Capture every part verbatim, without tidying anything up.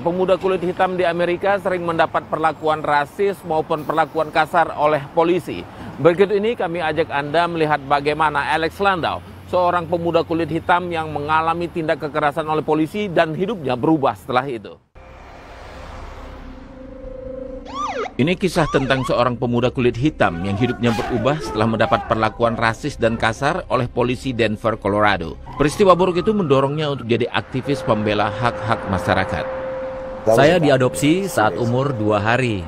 pemuda kulit hitam di Amerika sering mendapat perlakuan rasis maupun perlakuan kasar oleh polisi. Berikut ini kami ajak Anda melihat bagaimana Alex Landau, seorang pemuda kulit hitam yang mengalami tindak kekerasan oleh polisi dan hidupnya berubah setelah itu. Ini kisah tentang seorang pemuda kulit hitam yang hidupnya berubah setelah mendapat perlakuan rasis dan kasar oleh polisi Denver, Colorado. Peristiwa buruk itu mendorongnya untuk jadi aktivis pembela hak-hak masyarakat. Saya diadopsi saat umur dua hari.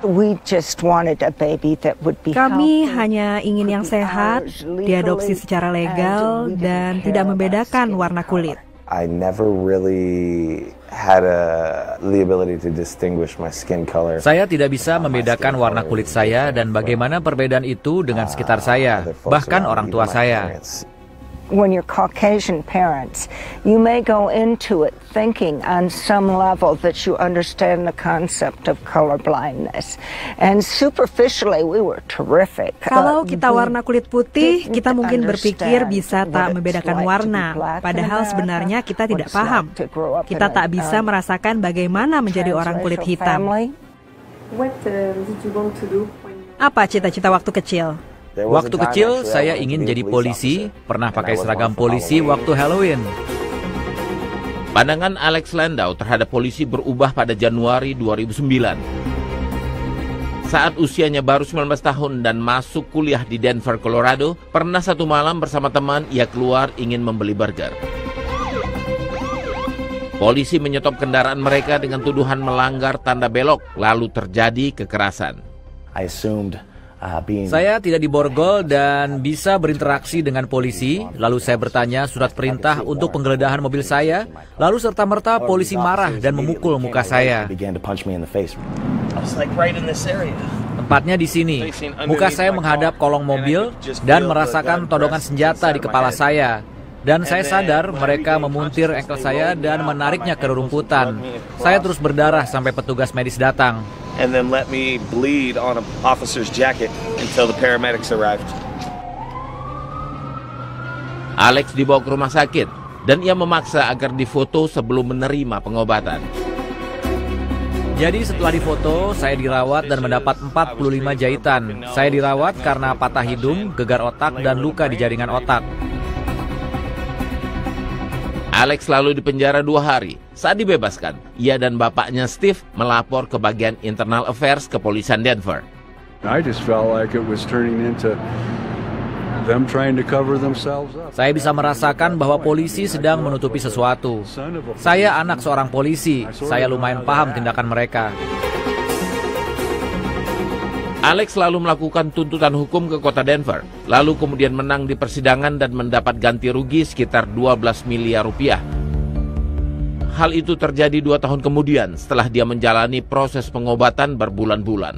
Kami hanya ingin yang sehat, diadopsi secara legal, dan tidak membedakan warna kulit. I never really had a, the ability to distinguish my skin color. Saya tidak bisa membedakan warna kulit saya dan bagaimana perbedaan itu dengan sekitar saya, bahkan orang tua saya. When you're Caucasian parents, you may go into it thinking on some level that you understand the concept of color blindness. And superficially, we were terrific. Kalau kita warna kulit putih, kita mungkin berpikir bisa tak membedakan warna. Padahal sebenarnya kita tidak paham. Kita tak bisa merasakan bagaimana menjadi orang kulit hitam. Apa cita-cita waktu kecil? Waktu kecil, saya ingin jadi polisi, pernah pakai seragam polisi waktu Halloween. Pandangan Alex Landau terhadap polisi berubah pada Januari dua ribu sembilan. Saat usianya baru sembilan belas tahun dan masuk kuliah di Denver, Colorado, pernah satu malam bersama teman ia keluar ingin membeli burger. Polisi menyetop kendaraan mereka dengan tuduhan melanggar tanda belok, lalu terjadi kekerasan. I assumed Saya tidak diborgol dan bisa berinteraksi dengan polisi. Lalu saya bertanya surat perintah untuk penggeledahan mobil saya. Lalu serta-merta polisi marah dan memukul muka saya. Tepatnya di sini. Muka saya menghadap kolong mobil dan merasakan todongan senjata di kepala saya. Dan saya sadar mereka memuntir engkel saya dan menariknya ke rerumputan. Saya terus berdarah sampai petugas medis datang. And then let me bleed on an officer's jacket until the paramedics arrived. Alex dibawa ke rumah sakit dan ia memaksa agar difoto sebelum menerima pengobatan. Jadi setelah difoto, saya dirawat dan mendapat empat puluh lima jahitan. Saya dirawat karena patah hidung, gegar otak, dan luka di jaringan otak. Alex lalu dipenjara dua hari. Saat dibebaskan, ia dan bapaknya Steve melapor ke bagian Internal Affairs kepolisian Denver. I just felt like it was turning into them trying to cover themselves up. Saya bisa merasakan bahwa polisi sedang menutupi sesuatu. Saya anak seorang polisi. Saya lumayan paham tindakan mereka. Alex lalu melakukan tuntutan hukum ke kota Denver, lalu kemudian menang di persidangan dan mendapat ganti rugi sekitar dua belas miliar rupiah. Hal itu terjadi dua tahun kemudian setelah dia menjalani proses pengobatan berbulan-bulan.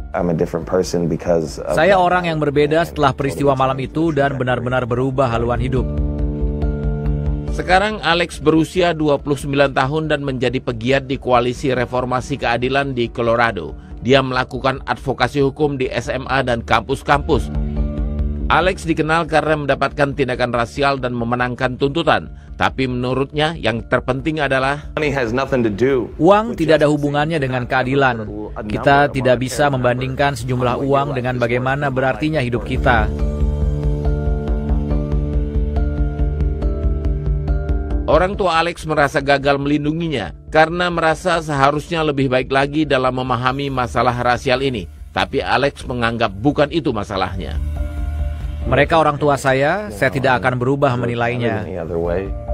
Saya orang yang berbeda setelah peristiwa malam itu dan benar-benar berubah haluan hidup. Sekarang Alex berusia dua puluh sembilan tahun dan menjadi pegiat di Koalisi Reformasi Keadilan di Colorado. Dia melakukan advokasi hukum di S M A dan kampus-kampus. Alex dikenal karena mendapatkan tindakan rasial dan memenangkan tuntutan. Tapi menurutnya yang terpenting adalah uang tidak ada hubungannya dengan keadilan. Kita tidak bisa membandingkan sejumlah uang dengan bagaimana berartinya hidup kita. Orang tua Alex merasa gagal melindunginya karena merasa seharusnya lebih baik lagi dalam memahami masalah rasial ini. Tapi Alex menganggap bukan itu masalahnya. Mereka orang tua saya, saya tidak akan berubah menilainya.